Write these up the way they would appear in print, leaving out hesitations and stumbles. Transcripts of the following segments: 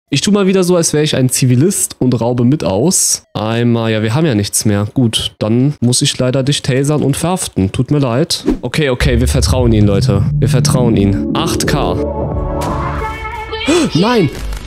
Ich tue mal wieder so, als wäre ich ein Zivilist und raube mit aus. Einmal, ja, wir haben ja nichts mehr. Gut, dann muss ich leider dich tasern und verhaften. Tut mir leid. Okay, wir vertrauen Ihnen, Leute. Wir vertrauen Ihnen. 8K. Nein!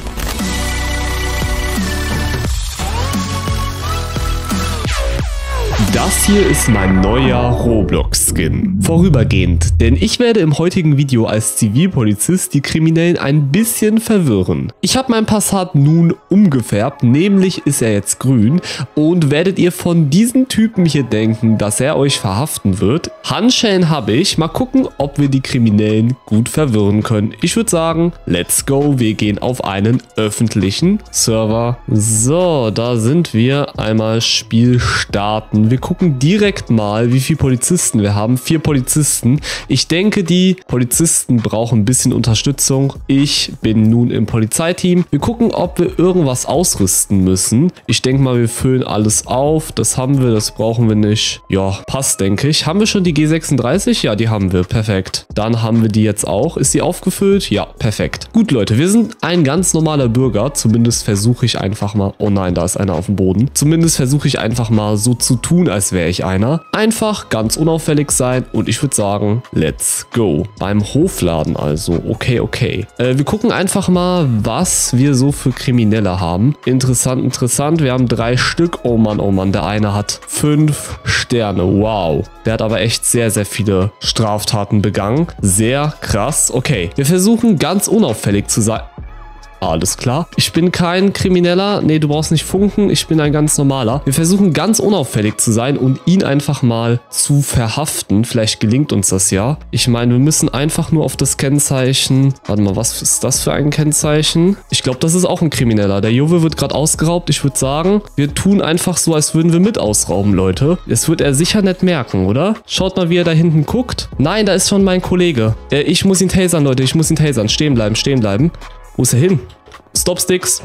Das hier ist mein neuer Roblox-Skin. Vorübergehend, denn ich werde im heutigen Video als Zivilpolizist die Kriminellen ein bisschen verwirren. Ich habe meinen Passat nun umgefärbt, nämlich ist er jetzt grün und werdet ihr von diesem Typen hier denken, dass er euch verhaften wird. Handschellen habe ich, mal gucken, ob wir die Kriminellen gut verwirren können. Ich würde sagen, let's go, wir gehen auf einen öffentlichen Server. So, da sind wir. Einmal Spiel starten. Wir gucken direkt mal, wie viele Polizisten wir haben. 4 Polizisten. Ich denke, die Polizisten brauchen ein bisschen Unterstützung. Ich bin nun im Polizeiteam. Wir gucken, ob wir irgendwas ausrüsten müssen. Ich denke mal, wir füllen alles auf. Das haben wir, das brauchen wir nicht. Ja, passt, denke ich. Haben wir schon die G36? Ja, die haben wir. Perfekt. Dann haben wir die jetzt auch. Ist sie aufgefüllt? Ja, perfekt. Gut, Leute, wir sind ein ganz normaler Bürger. Zumindest versuche ich einfach mal... Oh nein, da ist einer auf dem Boden. Zumindest versuche ich einfach mal so zu tun, als wäre ich einer. Einfach ganz unauffällig sein und ich würde sagen, let's go. Beim Hofladen also. Okay. Wir gucken einfach mal, was wir so für Kriminelle haben. Interessant. Wir haben 3 Stück. Oh Mann, der eine hat 5 Sterne. Wow. Der hat aber echt sehr viele Straftaten begangen. Sehr krass. Okay, wir versuchen ganz unauffällig zu sein. Alles klar. Ich bin kein Krimineller. Nee, du brauchst nicht funken. Ich bin ein ganz normaler. Wir versuchen ganz unauffällig zu sein und ihn einfach mal zu verhaften. Vielleicht gelingt uns das ja. Ich meine, wir müssen einfach nur auf das Kennzeichen... Warte mal, was ist das für ein Kennzeichen? Ich glaube, das ist auch ein Krimineller. Der Juwe wird gerade ausgeraubt. Ich würde sagen, wir tun einfach so, als würden wir mit ausrauben, Leute. Das wird er sicher nicht merken, oder? Schaut mal, wie er da hinten guckt. Nein, da ist schon mein Kollege. Ich muss ihn tasern, Leute. Ich muss ihn tasern. Stehen bleiben. Wo ist er hin? Stopsticks.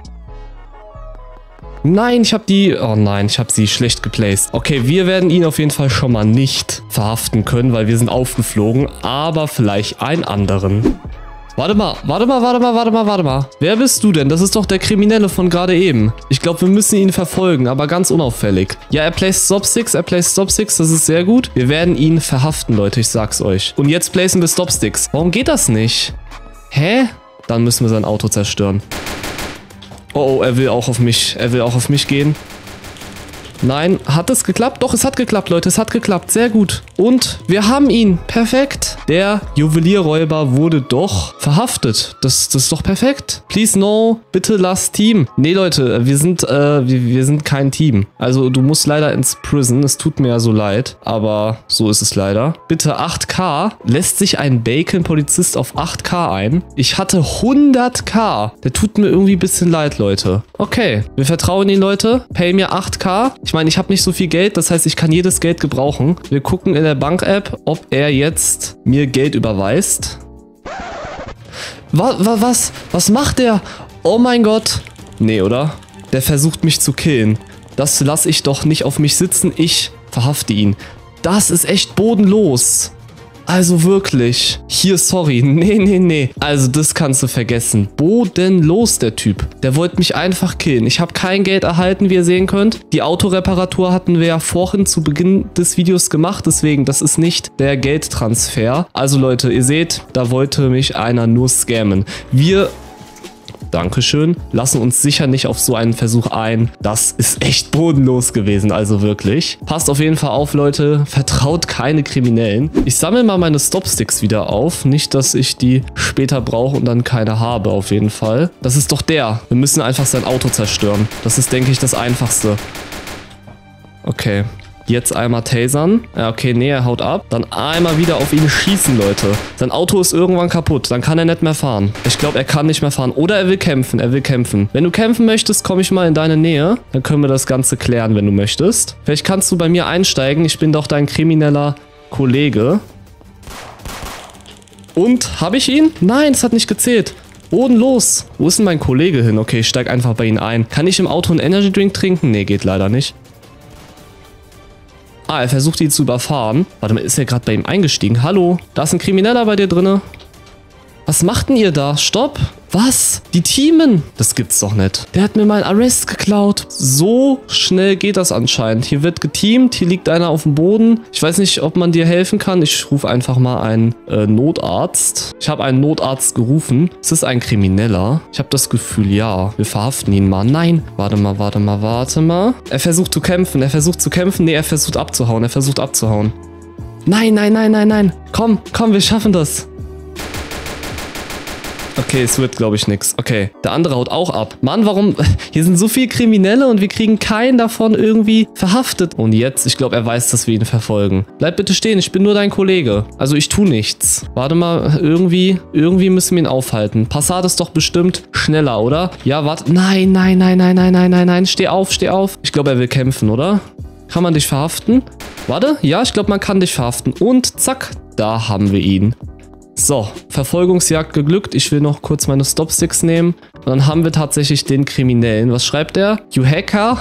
Nein, ich habe die... Oh nein, ich habe sie schlecht geplaced. Okay, wir werden ihn auf jeden Fall schon mal nicht verhaften können, weil wir sind aufgeflogen. Aber vielleicht einen anderen. Warte mal. Wer bist du denn? Das ist doch der Kriminelle von gerade eben. Ich glaube, wir müssen ihn verfolgen, aber ganz unauffällig. Ja, er placed Stopsticks, das ist sehr gut. Wir werden ihn verhaften, Leute, ich sag's euch. Und jetzt placen wir Stopsticks. Warum geht das nicht? Hä? Dann müssen wir sein Auto zerstören. Oh, er will auch auf mich gehen. Nein, hat es geklappt? Doch, es hat geklappt, Leute. Es hat geklappt. Sehr gut. Und wir haben ihn. Perfekt. Der Juwelierräuber wurde doch verhaftet. Das ist doch perfekt. Please no. Bitte lass Team. Nee, Leute, wir sind kein Team. Also, du musst leider ins Prison. Es tut mir ja so leid. Aber so ist es leider. Bitte 8K. Lässt sich ein Bacon-Polizist auf 8K ein? Ich hatte 100K. Der tut mir irgendwie ein bisschen leid, Leute. Okay. Wir vertrauen Ihnen, Leute. Pay mir 8K. Ich meine, ich habe nicht so viel Geld, das heißt, ich kann jedes Geld gebrauchen. Wir gucken in der Bank-App, ob er jetzt mir Geld überweist. Was macht der? Oh mein Gott. Nee, oder? Der versucht mich zu killen. Das lasse ich doch nicht auf mich sitzen. Ich verhafte ihn. Das ist echt bodenlos. Also wirklich. Hier, sorry. Nee. Also das kannst du vergessen. Bodenlos, der Typ. Der wollte mich einfach killen. Ich habe kein Geld erhalten, wie ihr sehen könnt. Die Autoreparatur hatten wir ja vorhin zu Beginn des Videos gemacht. Deswegen, das ist nicht der Geldtransfer. Also Leute, ihr seht, da wollte mich einer nur scammen. Wir... Dankeschön. Lassen uns sicher nicht auf so einen Versuch ein. Das ist echt bodenlos gewesen, also wirklich. Passt auf jeden Fall auf, Leute. Vertraut keine Kriminellen. Ich sammle mal meine Stopsticks wieder auf. Nicht, dass ich die später brauche und dann keine habe, auf jeden Fall. Das ist doch der. Wir müssen einfach sein Auto zerstören. Das ist, denke ich, das Einfachste. Okay. Jetzt einmal tasern. Ja, okay, nee, er haut ab. Dann einmal wieder auf ihn schießen, Leute. Sein Auto ist irgendwann kaputt. Dann kann er nicht mehr fahren. Ich glaube, er kann nicht mehr fahren. Oder er will kämpfen. Wenn du kämpfen möchtest, komme ich mal in deine Nähe. Dann können wir das Ganze klären, wenn du möchtest. Vielleicht kannst du bei mir einsteigen. Ich bin doch dein krimineller Kollege. Und, habe ich ihn? Nein, es hat nicht gezählt. Bodenlos. Wo ist denn mein Kollege hin? Okay, ich steige einfach bei ihm ein. Kann ich im Auto einen Energy Drink trinken? Nee, geht leider nicht. Ah, er versucht ihn zu überfahren. Warte mal, ist er gerade bei ihm eingestiegen? Hallo, da ist ein Krimineller bei dir drinne. Was macht denn ihr da? Stopp. Was? Die teamen? Das gibt's doch nicht. Der hat mir meinen Arrest geklaut. So schnell geht das anscheinend. Hier wird geteamt. Hier liegt einer auf dem Boden. Ich weiß nicht, ob man dir helfen kann. Ich rufe einfach mal einen Notarzt. Ich habe einen Notarzt gerufen. Ist das ein Krimineller? Ich habe das Gefühl, ja. Wir verhaften ihn mal. Nein. Warte mal. Er versucht zu kämpfen. Nee, er versucht abzuhauen. Nein. Komm, wir schaffen das. Okay, es wird, glaube ich, nix. Okay, der andere haut auch ab. Mann, warum? Hier sind so viele Kriminelle und wir kriegen keinen davon irgendwie verhaftet. Und jetzt, ich glaube, er weiß, dass wir ihn verfolgen. Bleib bitte stehen, ich bin nur dein Kollege. Also ich tue nichts. Warte mal, irgendwie müssen wir ihn aufhalten. Passat ist doch bestimmt schneller, oder? Ja, warte. Nein. Steh auf. Ich glaube, er will kämpfen, oder? Kann man dich verhaften? Warte, ja, ich glaube, man kann dich verhaften. Und zack, da haben wir ihn. So, Verfolgungsjagd geglückt. Ich will noch kurz meine Stopsticks nehmen. Und dann haben wir tatsächlich den Kriminellen. Was schreibt er? You hacker?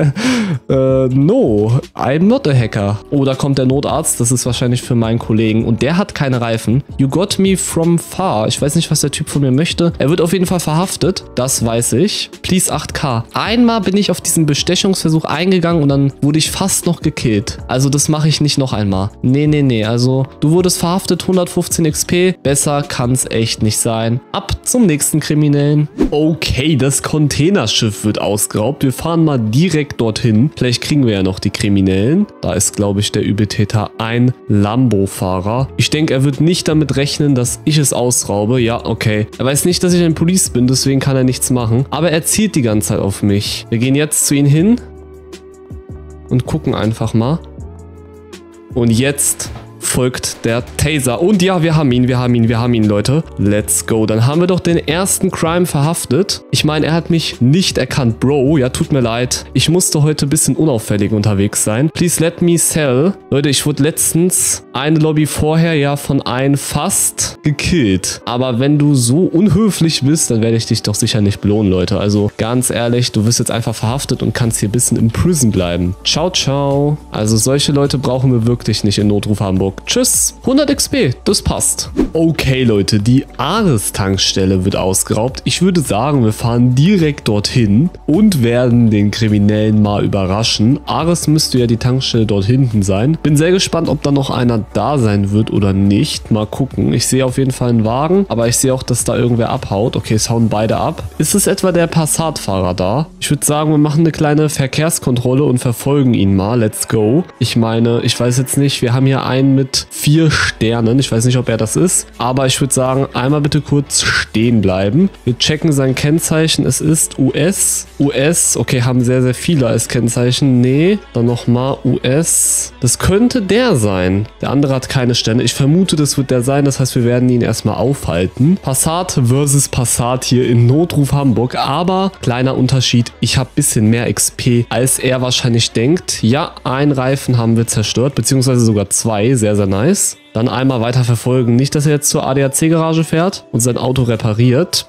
No, I'm not a hacker. Oh, da kommt der Notarzt. Das ist wahrscheinlich für meinen Kollegen. Und der hat keine Reifen. You got me from far. Ich weiß nicht, was der Typ von mir möchte. Er wird auf jeden Fall verhaftet. Das weiß ich. Please 8K. Einmal bin ich auf diesen Bestechungsversuch eingegangen und dann wurde ich fast noch gekillt. Also das mache ich nicht noch einmal. Nee. Also du wurdest verhaftet, 115 XP. Besser kann es echt nicht sein. Ab zum nächsten Kriminellen. Okay, das Containerschiff wird ausgeraubt. Wir fahren mal direkt dorthin. Vielleicht kriegen wir ja noch die Kriminellen. Da ist, glaube ich, der Übeltäter ein Lambo-Fahrer. Ich denke, er wird nicht damit rechnen, dass ich es ausraube. Ja, okay. Er weiß nicht, dass ich ein Police bin, deswegen kann er nichts machen. Aber er zielt die ganze Zeit auf mich. Wir gehen jetzt zu ihm hin und gucken einfach mal. Und jetzt folgt der Taser. Und ja, wir haben ihn, Leute. Let's go. Dann haben wir doch den ersten Crime verhaftet. Ich meine, er hat mich nicht erkannt, Bro. Ja, tut mir leid. Ich musste heute ein bisschen unauffällig unterwegs sein. Please let me sell. Leute, ich wurde letztens eine Lobby vorher ja von einem fast gekillt. Aber wenn du so unhöflich bist, dann werde ich dich doch sicher nicht belohnen, Leute. Also ganz ehrlich, du wirst jetzt einfach verhaftet und kannst hier ein bisschen im Prison bleiben. Ciao, ciao. Also solche Leute brauchen wir wirklich nicht in Notruf Hamburg. Tschüss. 100 XP. Das passt. Okay, Leute. Die Ares-Tankstelle wird ausgeraubt. Ich würde sagen, wir fahren direkt dorthin und werden den Kriminellen mal überraschen. Ares müsste ja die Tankstelle dort hinten sein. Bin sehr gespannt, ob da noch einer da sein wird oder nicht. Mal gucken. Ich sehe auf jeden Fall einen Wagen, aber ich sehe auch, dass da irgendwer abhaut. Okay, es hauen beide ab. Ist es etwa der Passat-Fahrer da? Ich würde sagen, wir machen eine kleine Verkehrskontrolle und verfolgen ihn mal. Let's go. Ich meine, ich weiß jetzt nicht, wir haben hier einen mit 4 Sternen. Ich weiß nicht, ob er das ist. Aber ich würde sagen, einmal bitte kurz stehen bleiben. Wir checken sein Kennzeichen. Es ist US. US. Okay, haben sehr, sehr viele als Kennzeichen. Nee. Dann nochmal US. Das könnte der sein. Der andere hat keine Sterne. Ich vermute, das wird der sein. Das heißt, wir werden ihn erstmal aufhalten. Passat versus Passat hier in Notruf Hamburg. Aber kleiner Unterschied. Ich habe ein bisschen mehr XP, als er wahrscheinlich denkt. Ja, einen Reifen haben wir zerstört. Beziehungsweise sogar 2. Sehr, sehr nice. Dann einmal weiter verfolgen. Nicht, dass er jetzt zur ADAC-Garage fährt und sein Auto repariert.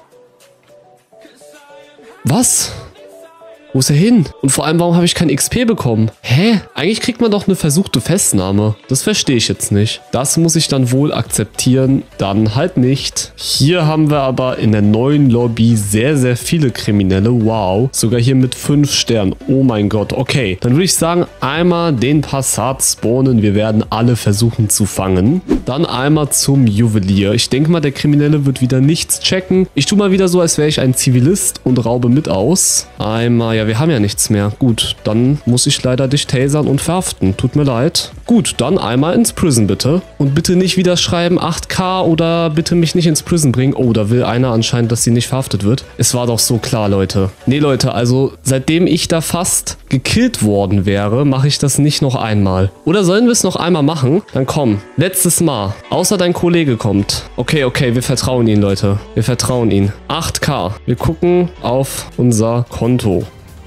Was? Wo ist er hin? Und vor allem, warum habe ich kein XP bekommen? Hä? Eigentlich kriegt man doch eine versuchte Festnahme. Das verstehe ich jetzt nicht. Das muss ich dann wohl akzeptieren. Dann halt nicht. Hier haben wir aber in der neuen Lobby sehr, sehr viele Kriminelle. Wow. Sogar hier mit 5 Sternen. Oh mein Gott. Okay. Dann würde ich sagen, einmal den Passat spawnen. Wir werden alle versuchen zu fangen. Dann einmal zum Juwelier. Ich denke mal, der Kriminelle wird wieder nichts checken. Ich tue mal wieder so, als wäre ich ein Zivilist und raube mit aus. Einmal, ja, wir haben ja nichts mehr. Gut, dann muss ich leider dich tasern und verhaften. Tut mir leid. Gut, dann einmal ins Prison bitte. Und bitte nicht wieder schreiben 8K oder bitte mich nicht ins Prison bringen. Oh, da will einer anscheinend, dass sie nicht verhaftet wird. Es war doch so klar, Leute. Nee, Leute, also seitdem ich da fast gekillt worden wäre, mache ich das nicht noch einmal. Oder sollen wir es noch einmal machen? Dann komm, letztes Mal. Außer dein Kollege kommt. Okay, wir vertrauen ihn, Leute. Wir vertrauen ihn. 8K. Wir gucken auf unser Konto.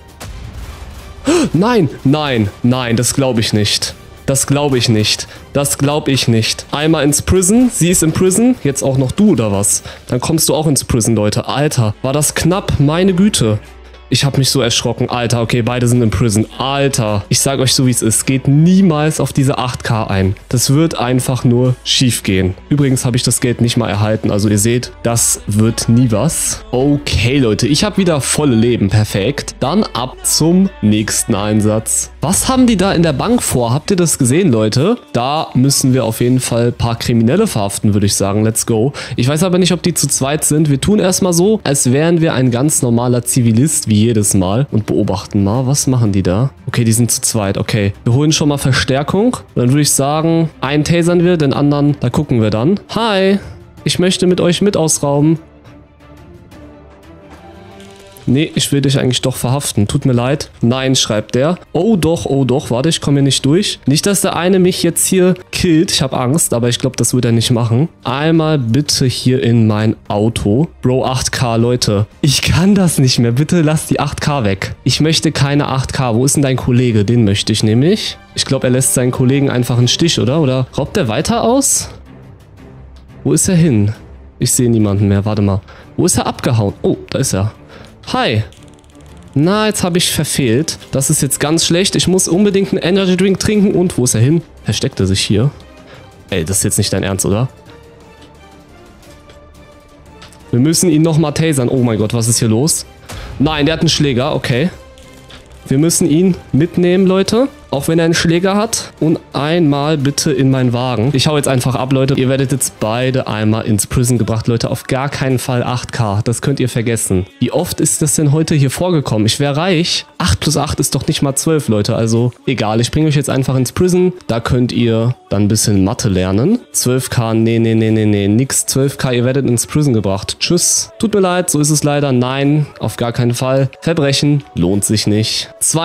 Nein, das glaube ich nicht. Das glaube ich nicht. Einmal ins Prison. Sie ist im Prison. Jetzt auch noch du, oder was? Dann kommst du auch ins Prison, Leute. Alter, war das knapp. Meine Güte. Ich habe mich so erschrocken. Alter, okay, beide sind in Prison. Alter, ich sage euch so, wie es ist. Geht niemals auf diese 8K ein. Das wird einfach nur schief gehen. Übrigens habe ich das Geld nicht mal erhalten. Also ihr seht, das wird nie was. Okay, Leute, ich habe wieder volle Leben. Perfekt. Dann ab zum nächsten Einsatz. Was haben die da in der Bank vor? Habt ihr das gesehen, Leute? Da müssen wir auf jeden Fall ein paar Kriminelle verhaften, würde ich sagen. Let's go. Ich weiß aber nicht, ob die zu zweit sind. Wir tun erstmal so, als wären wir ein ganz normaler Zivilist, wie jedes Mal. Und beobachten mal, was machen die da? Okay, die sind zu zweit. Okay, wir holen schon mal Verstärkung. Und dann würde ich sagen, einen tasern wir, den anderen, da gucken wir dann. Hi, ich möchte mit euch mit ausrauben. Nee, ich will dich eigentlich doch verhaften. Tut mir leid. Nein, schreibt der. Oh doch, warte, ich komme hier nicht durch. Nicht, dass der eine mich jetzt hier killt. Ich habe Angst, aber ich glaube, das wird er nicht machen. Einmal bitte hier in mein Auto. Bro, 8K, Leute. Ich kann das nicht mehr. Bitte lass die 8K weg. Ich möchte keine 8K. Wo ist denn dein Kollege? Den möchte ich nämlich. Ich glaube, er lässt seinen Kollegen einfach einen Stich, oder? Oder raubt er weiter aus? Wo ist er hin? Ich sehe niemanden mehr. Warte mal. Wo ist er abgehauen? Oh, da ist er. Hi. Na, jetzt habe ich verfehlt. Das ist jetzt ganz schlecht. Ich muss unbedingt einen Energy Drink trinken. Und wo ist er hin? Versteckt er sich hier? Ey, das ist jetzt nicht dein Ernst, oder? Wir müssen ihn nochmal tasern. Oh mein Gott, was ist hier los? Nein, der hat einen Schläger. Okay. Wir müssen ihn mitnehmen, Leute. Auch wenn er einen Schläger hat. Und einmal bitte in meinen Wagen. Ich hau jetzt einfach ab, Leute. Ihr werdet jetzt beide einmal ins Prison gebracht, Leute. Auf gar keinen Fall 8K. Das könnt ihr vergessen. Wie oft ist das denn heute hier vorgekommen? Ich wäre reich. 8 plus 8 ist doch nicht mal 12, Leute. Also egal. Ich bringe euch jetzt einfach ins Prison. Da könnt ihr dann ein bisschen Mathe lernen. 12K. Nee. Nix 12K. Ihr werdet ins Prison gebracht. Tschüss. Tut mir leid. So ist es leider. Nein. Auf gar keinen Fall. Verbrechen lohnt sich nicht.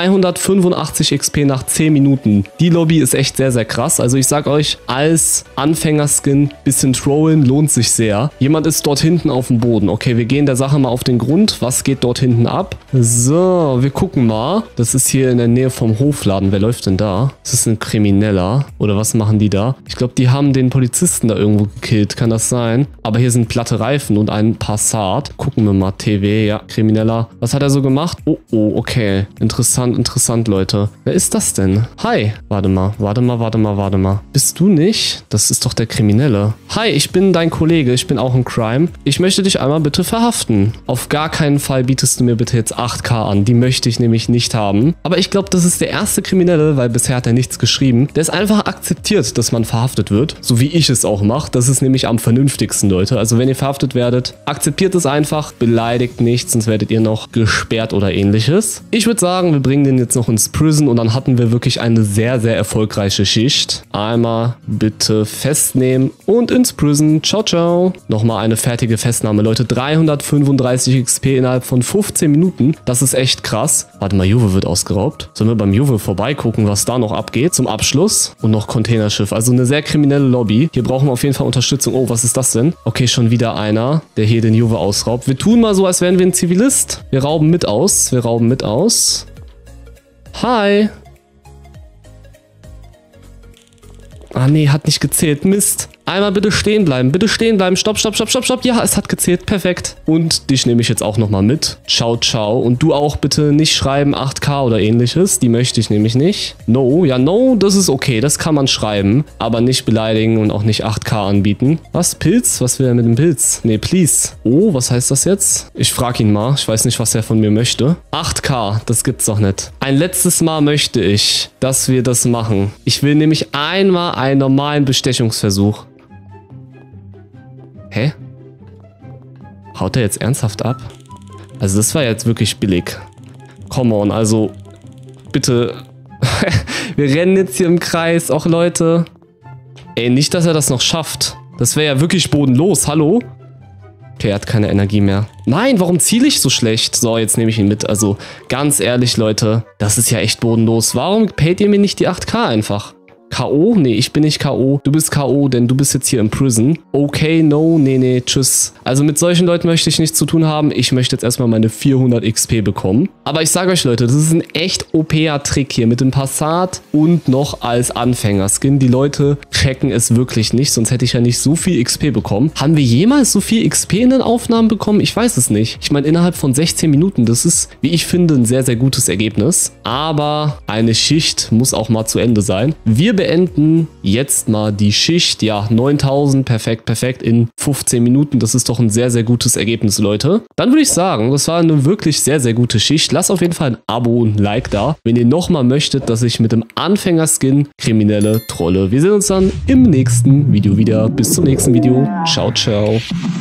285 XP nach 10 Minuten. Die Lobby ist echt sehr, sehr krass. Also ich sag euch, als Anfängerskin bisschen trollen lohnt sich sehr. Jemand ist dort hinten auf dem Boden. Okay, wir gehen der Sache mal auf den Grund. Was geht dort hinten ab? So, wir gucken mal. Das ist hier in der Nähe vom Hofladen. Wer läuft denn da? Ist das ein Krimineller? Oder was machen die da? Ich glaube, die haben den Polizisten da irgendwo gekillt. Kann das sein? Aber hier sind platte Reifen und ein Passat. Gucken wir mal. TW, ja, Krimineller. Was hat er so gemacht? Oh, okay. Interessant, Leute. Wer ist das denn? Hi. Warte mal. Bist du nicht? Das ist doch der Kriminelle. Hi, ich bin dein Kollege. Ich bin auch ein Crime. Ich möchte dich einmal bitte verhaften. Auf gar keinen Fall bietest du mir bitte jetzt 8K an. Die möchte ich nämlich nicht haben. Aber ich glaube, das ist der erste Kriminelle, weil bisher hat er nichts geschrieben. Der ist einfach akzeptiert, dass man verhaftet wird. So wie ich es auch mache. Das ist nämlich am vernünftigsten, Leute. Also wenn ihr verhaftet werdet, akzeptiert es einfach. Beleidigt nicht, sonst werdet ihr noch gesperrt oder ähnliches. Ich würde sagen, wir bringen den jetzt noch ins Prison und dann hatten wir wirklich eine sehr, sehr erfolgreiche Schicht. Einmal bitte festnehmen und ins Prison. Ciao, ciao. Nochmal eine fertige Festnahme, Leute. 335 XP innerhalb von 15 Minuten. Das ist echt krass. Warte mal, Juve wird ausgeraubt. Sollen wir beim Juve vorbeigucken, was da noch abgeht? Zum Abschluss. Und noch Containerschiff. Also eine sehr kriminelle Lobby. Hier brauchen wir auf jeden Fall Unterstützung. Oh, was ist das denn? Okay, schon wieder einer, der hier den Juve ausraubt. Wir tun mal so, als wären wir ein Zivilist. Wir rauben mit aus. Hi. Ah nee, hat nicht gezählt. Mist. Einmal bitte stehen bleiben. Stopp. Ja, es hat gezählt. Perfekt. Und dich nehme ich jetzt auch nochmal mit. Ciao, ciao. Und du auch bitte nicht schreiben 8K oder ähnliches. Die möchte ich nämlich nicht. No, ja, no, das ist okay. Das kann man schreiben. Aber nicht beleidigen und auch nicht 8K anbieten. Was? Pilz? Was will er mit dem Pilz? Nee, please. Oh, was heißt das jetzt? Ich frage ihn mal. Ich weiß nicht, was er von mir möchte. 8K, das gibt's doch nicht. Ein letztes Mal möchte ich, dass wir das machen. Ich will nämlich einmal einen normalen Bestechungsversuch. Hä? Haut er jetzt ernsthaft ab? Also das war jetzt wirklich billig. Come on, also bitte. Wir rennen jetzt hier im Kreis. Och Leute. Ey, nicht, dass er das noch schafft. Das wäre ja wirklich bodenlos. Hallo? Okay, er hat keine Energie mehr. Nein, warum ziele ich so schlecht? So, jetzt nehme ich ihn mit. Also ganz ehrlich, Leute. Das ist ja echt bodenlos. Warum payt ihr mir nicht die 8K einfach? K.O.? Nee, ich bin nicht K.O. Du bist K.O., denn du bist jetzt hier im Prison. Okay, no, nee, tschüss. Also mit solchen Leuten möchte ich nichts zu tun haben. Ich möchte jetzt erstmal meine 400 XP bekommen. Aber ich sage euch, Leute, das ist ein echt OP-Trick hier mit dem Passat und noch als Anfängerskin. Die Leute checken es wirklich nicht, sonst hätte ich ja nicht so viel XP bekommen. Haben wir jemals so viel XP in den Aufnahmen bekommen? Ich weiß es nicht. Ich meine, innerhalb von 16 Minuten, das ist, wie ich finde, ein sehr, sehr gutes Ergebnis. Aber eine Schicht muss auch mal zu Ende sein. Wir beenden jetzt mal die Schicht. Ja, 9000, perfekt, in 15 Minuten. Das ist doch ein sehr, sehr gutes Ergebnis, Leute. Dann würde ich sagen, das war eine wirklich sehr, sehr gute Schicht. Lasst auf jeden Fall ein Abo und ein Like da, wenn ihr nochmal möchtet, dass ich mit dem Anfängerskin Kriminelle trolle. Wir sehen uns dann im nächsten Video wieder. Bis zum nächsten Video. Ciao, ciao.